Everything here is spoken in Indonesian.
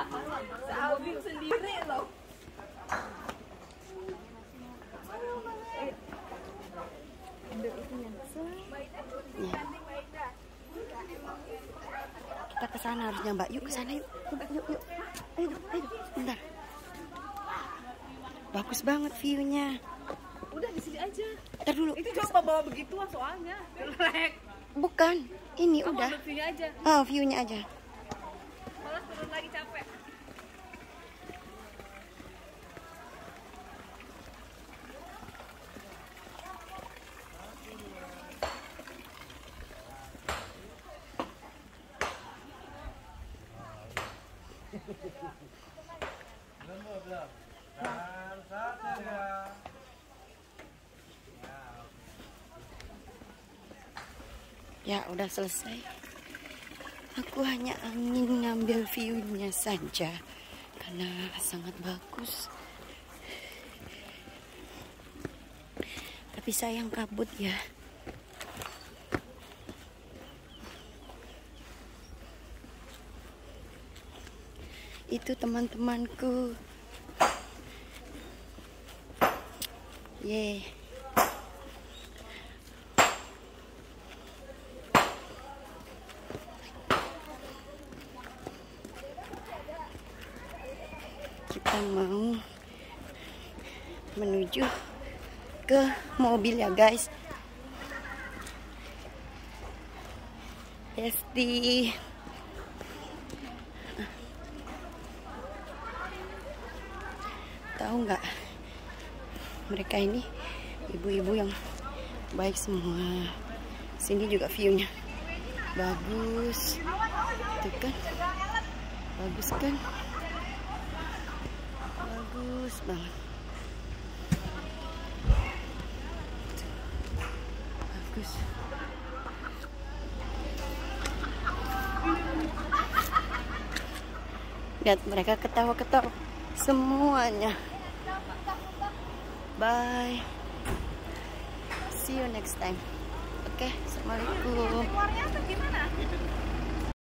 Albing sendiri loh. Kita ke sana harusnya Mbak. Yuk ke sana yuk. Yuk. Ayo, bentar. Bagus banget view-nya. Udah di sini aja. Ntar dulu. Itu coba bawa begituan soalnya. Jelek. Bukan, ini Kamu udah. ambil view-nya aja. Oh, view-nya aja. Malah turun lagi capek. Ya, udah selesai. Aku hanya ingin ngambil view-nya saja karena sangat bagus. Tapi sayang kabut ya. Itu teman-temanku. Yeay. Kita mau menuju ke mobil ya guys. Esti. Tahu nggak, mereka ini ibu-ibu yang baik semua. Sini juga view-nya bagus, tuh kan, bagus kan, bagus banget, bagus. Lihat mereka ketawa-ketawa semuanya. Bye. See you next time. Oke, assalamualaikum. Keluarnya tuh gimana?